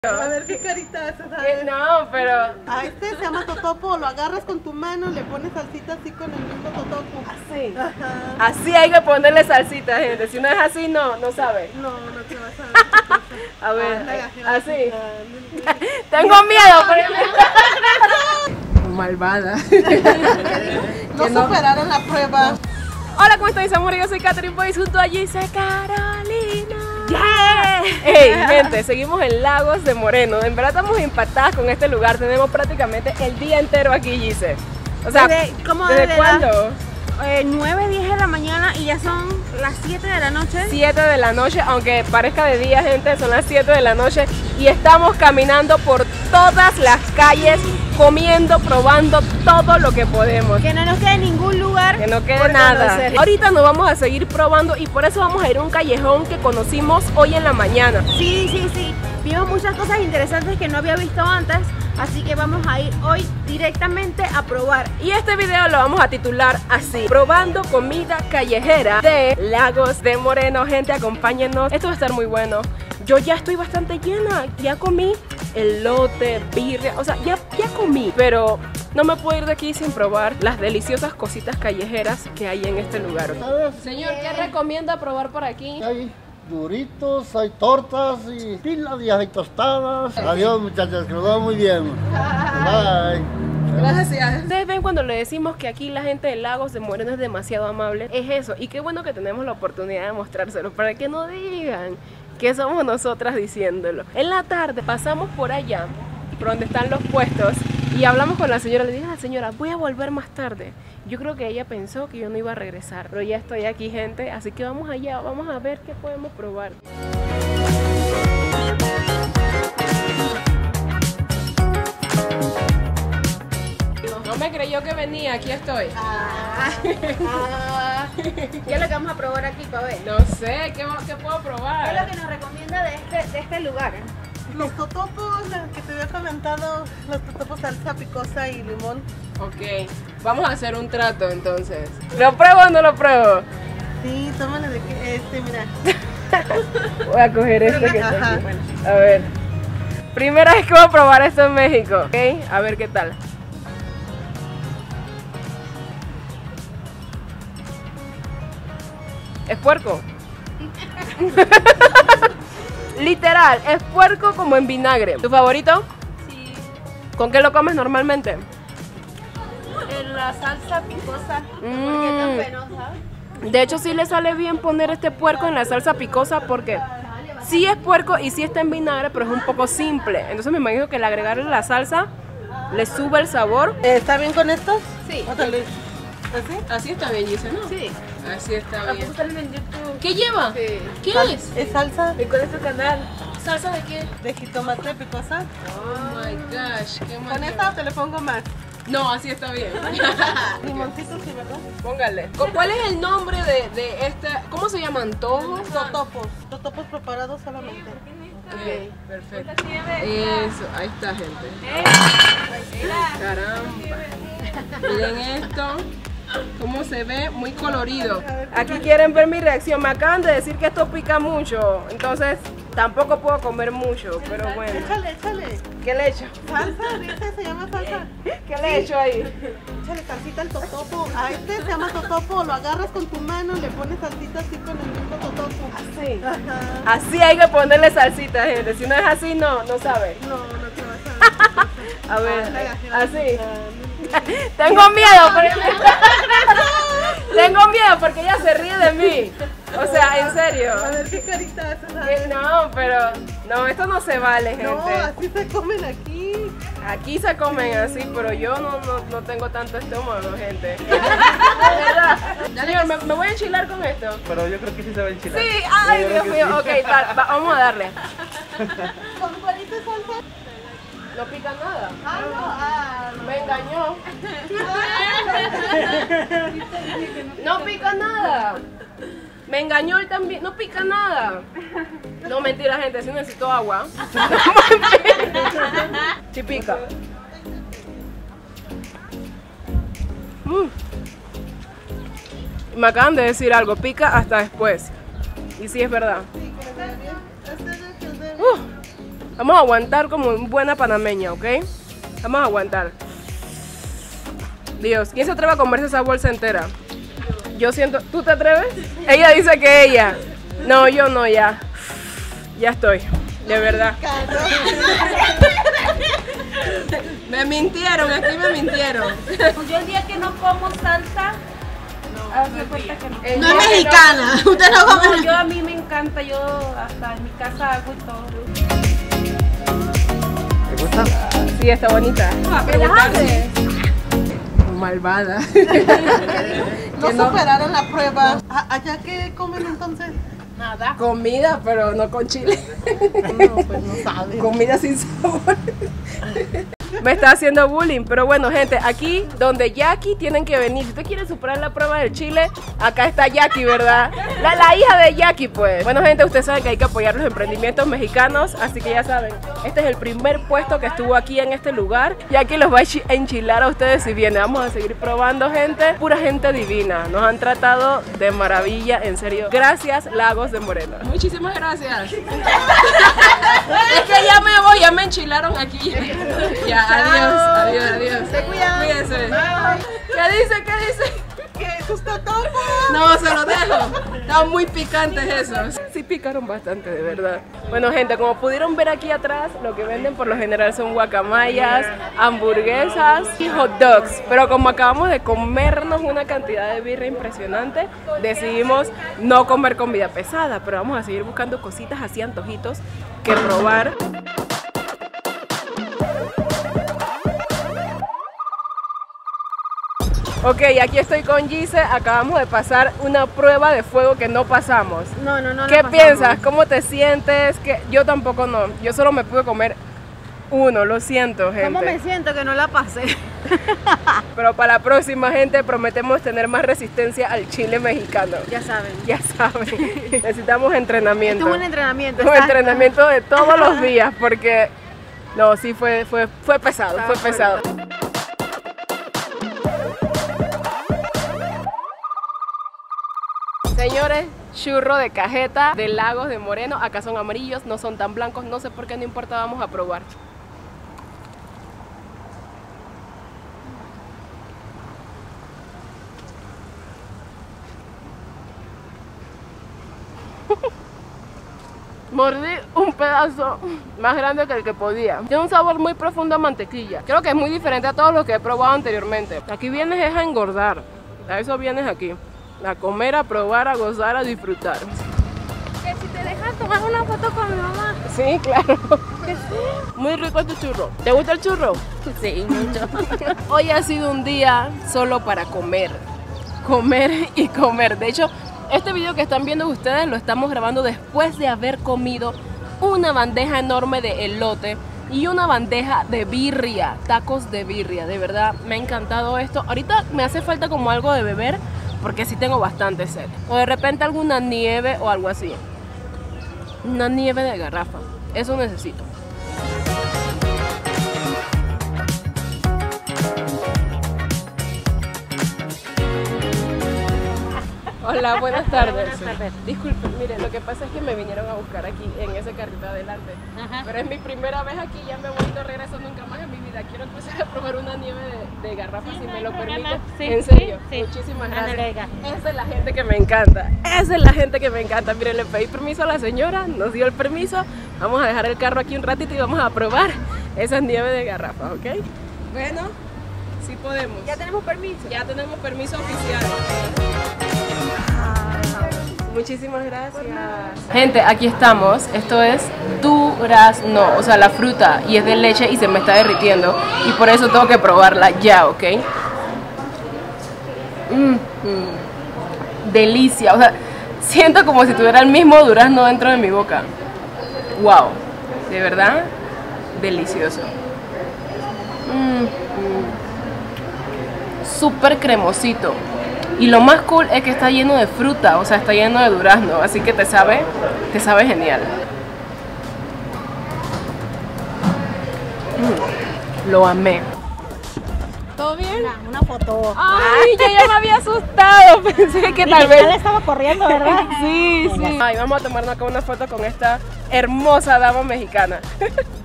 A ver qué carita haces. No, pero... A este se llama totopo, lo agarras con tu mano, le pones salsita así con el mismo totopo. Así. Ajá. Así hay que ponerle salsita, gente. Si no es así, no sabe. No te vas a ver. A ver, así. Ah, Tengo miedo, pero... Malvada. no superaron la prueba. Hola, ¿cómo estáis, amor? Yo soy Catherine Boyce junto a Gise Carolina. ¡Yeah! Hey, gente, seguimos en Lagos de Moreno. En verdad estamos impactadas con este lugar. Tenemos prácticamente el día entero aquí, Gise. O sea, ¿desde cuándo? 9, 10 de la mañana y ya son las 7 de la noche. 7 de la noche, aunque parezca de día, gente, son las 7 de la noche y estamos caminando por todas las calles, comiendo, probando todo lo que podemos. Que no nos quede ningún lugar. Que no quede por nada. conocer. Ahorita nos vamos a seguir probando y por eso vamos a ir a un callejón que conocimos hoy en la mañana. Sí. Vimos muchas cosas interesantes que no había visto antes, así que vamos a ir hoy directamente a probar. Y este video lo vamos a titular así: probando comida callejera de Lagos de Moreno. Gente, acompáñennos, esto va a estar muy bueno. Yo ya estoy bastante llena, ya comí elote, birria, o sea, ya comí, pero no me puedo ir de aquí sin probar las deliciosas cositas callejeras que hay en este lugar. Señor, ¿qué recomienda probar por aquí? Hay duritos, hay tortas y pilas y hay tostadas. Adiós, muchachas, que nos va muy bien. Bye. Gracias. Ustedes ven cuando le decimos que aquí la gente de Lagos de Moreno es demasiado amable, es eso, y qué bueno que tenemos la oportunidad de mostrárselo para que no digan que somos nosotras diciéndolo. En la tarde pasamos por allá, por donde están los puestos, y hablamos con la señora. Le dije a la señora, voy a volver más tarde. Yo creo que ella pensó que yo no iba a regresar, pero ya estoy aquí, gente, así que vamos allá, vamos a ver qué podemos probar. No me creyó que venía, aquí estoy. ¿Qué es lo que vamos a probar aquí, para ver? No sé, ¿qué puedo probar? ¿Qué es lo que nos recomienda de este lugar? Los totopos, que te había comentado, los totopos salsa picosa y limón. Ok, vamos a hacer un trato entonces. ¿Lo pruebo o no lo pruebo? Sí, tómale de que mira. Voy a coger este que está Ajá. aquí. A ver. Primera vez que voy a probar esto en México. Ok, a ver qué tal. ¿Es puerco? Literal, es puerco como en vinagre. ¿Tu favorito? Sí. ¿Con qué lo comes normalmente? En la salsa picosa. De hecho, sí le sale bien poner este puerco en la salsa picosa porque sí es puerco y sí está en vinagre, pero es un poco simple. Entonces me imagino que al agregarle la salsa le sube el sabor. ¿Está bien con estos? Sí. ¿Así? Así está bien, Gise, ¿no? Sí. Así está bien. Salen en YouTube. ¿Qué lleva? Sí. ¿Qué es? ¿Es salsa ¿Y cuál es tu canal? ¿Salsa de qué? de jitomate picosa? Oh my gosh, qué mal. ¿Con esta o te le pongo más? No, así está bien. Limoncito, sí, ¿verdad? Póngale. ¿Cuál es el nombre de esta? ¿Cómo se llama? ¿Antojo? Totopos preparados solamente. Ok, perfecto. Eso, ahí está, gente. Caramba. Miren esto. Cómo se ve, muy colorido. Aquí quieren ver mi reacción. Me acaban de decir que esto pica mucho, entonces tampoco puedo comer mucho, pero bueno. Échale. ¿Qué le echo? Salsa, ¿viste? Se llama salsa. ¿Qué le echo ahí? Échale salsita al totopo. A este se llama totopo, lo agarras con tu mano, le pones salsita así con el mismo totopo. Así. Ajá. Así hay que ponerle salsita, gente. Si no es así, no sabe. No te vas a ver. A ver, así. Tengo miedo, porque ella se ríe de mí. O sea, en serio. A ver qué carita haces. No, pero no, esto no se vale, gente. No, así se comen aquí. Aquí se comen así, pero yo no tengo tanto estómago, gente. De verdad. Señor, ¿me voy a enchilar con esto? Pero yo creo que sí se va a enchilar. Sí, ay, Dios mío. Ok, vamos a darle. ¿Con cualita salsa? No pica nada. No. Me engañó. No pica nada. Me engañó él también. No pica nada. No, mentira, gente. Si necesito agua. Sí pica. Me acaban de decir algo. Pica hasta después. Y sí es verdad. Vamos a aguantar como buena panameña, ¿ok? Vamos a aguantar. Dios, ¿quién se atreve a comerse esa bolsa entera? Yo siento... ¿Tú te atreves? Ella dice que ella. No, yo no, ya. Ya estoy, de verdad. Me mintieron, aquí me mintieron. Yo el día que no como salsa, hace cuenta que no. No es mexicana, usted no No, come. yo a mí me encanta, yo hasta en mi casa hago y todo. ¿Te gusta? Sí, está bonita. ¿Me las haces? Malvada. No superaron la prueba. ¿Allá qué comen entonces? Nada. Comida, pero no con chile. No, pues no saben. Comida sin sabor. Me está haciendo bullying, pero bueno, gente, aquí donde Jackie tienen que venir. Si usted quiere superar la prueba del chile, acá está Jackie, ¿verdad? La hija de Jackie, pues. Bueno, gente, ustedes saben que hay que apoyar los emprendimientos mexicanos, así que ya saben, este es el primer puesto que estuvo aquí en este lugar. Jackie los va a enchilar a ustedes si viene. Vamos a seguir probando, gente. Pura gente divina. Nos han tratado de maravilla, en serio. Gracias, Lagos de Moreno. Muchísimas gracias. Es que ya me voy, ya me enchilaron aquí. Ya, adiós. Te cuidas. Cuídense. ¿Qué dice? ¿Qué? ¿Sus totopos? No, se lo dejo. Estaban muy picantes esos. Sí picaron bastante, de verdad. Bueno, gente, como pudieron ver aquí atrás, lo que venden por lo general son guacamayas, hamburguesas y hot dogs. Pero como acabamos de comernos una cantidad de birra impresionante, decidimos no comer comida pesada, pero vamos a seguir buscando cositas así, antojitos que probar. Ok, aquí estoy con Gise, acabamos de pasar una prueba de fuego que no pasamos. No. ¿Qué piensas? ¿Cómo te sientes? Que yo tampoco no, yo solo me pude comer uno, lo siento, gente. ¿Cómo me siento que no la pasé? Pero para la próxima, gente, prometemos tener más resistencia al chile mexicano. Ya saben. Ya saben, necesitamos entrenamiento. Esto es un entrenamiento. Un entrenamiento de todos los días, porque no, sí fue pesado, fue pesado. Señores, churro de cajeta de Lagos de Moreno. Acá son amarillos, no son tan blancos. No sé por qué, no importa, vamos a probar. Mordí un pedazo más grande que el que podía. Tiene un sabor muy profundo a mantequilla. Creo que es muy diferente a todos los que he probado anteriormente. Aquí vienes es a engordar. A eso vienes aquí. A comer, a probar, a gozar, a disfrutar. Que si te dejas tomar una foto con mi mamá. Sí, claro. Que sí. Muy rico este churro. ¿Te gusta el churro? Sí, mucho. Hoy ha sido un día solo para comer. Comer y comer. De hecho, este video que están viendo ustedes lo estamos grabando después de haber comido una bandeja enorme de elote y una bandeja de birria, tacos de birria. De verdad, me ha encantado esto. Ahorita me hace falta como algo de beber, porque sí tengo bastante sed. O de repente alguna nieve o algo así. Una nieve de garrafa. Eso necesito. Hola, buenas tardes. Buenas tardes. Disculpen, mire, lo que pasa es que me vinieron a buscar aquí en ese carrito adelante. Ajá. Pero es mi primera vez aquí, ya me voy y no regreso nunca más en mi vida. Quiero empezar a probar una nieve de garrafa, si me lo permite. Sí, En serio, sí. muchísimas Ándale, gracias. Esa es la gente que me encanta. Esa es la gente que me encanta. Miren, le pedí permiso a la señora, nos dio el permiso. Vamos a dejar el carro aquí un ratito y vamos a probar esas nieves de garrafa, ¿ok? Bueno, sí podemos. Ya tenemos permiso. Ya tenemos permiso oficial. Muchísimas gracias. Gente, aquí estamos. Esto es durazno, o sea, la fruta, y es de leche y se me está derritiendo. Y por eso tengo que probarla ya, ¿ok? Delicia, o sea, siento como si tuviera el mismo durazno dentro de mi boca. Wow, de verdad, delicioso. Súper cremosito. Y lo más cool es que está lleno de fruta, o sea, está lleno de durazno, así que te sabe genial. Lo amé. ¿Todo bien? Una foto. Ay, yo ya me había asustado. Pensé que tal vez. Ya le estaba corriendo, ¿verdad? Sí, sí. Ay, vamos a tomarnos acá una foto con esta hermosa dama mexicana.